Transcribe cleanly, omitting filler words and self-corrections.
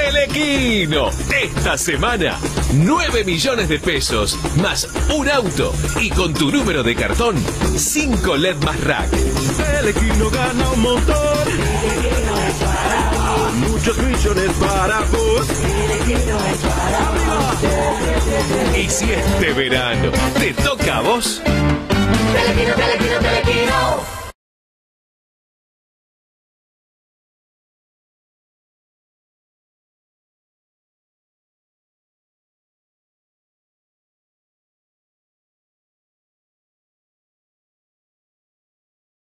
Telequino. Esta semana, 9 millones de pesos, más un auto y con tu número de cartón, 5 LED más rack. Telequino gana un montón. Muchos millones para vos. Y si este verano te toca a vos, Telequino, Telequino, Telequino.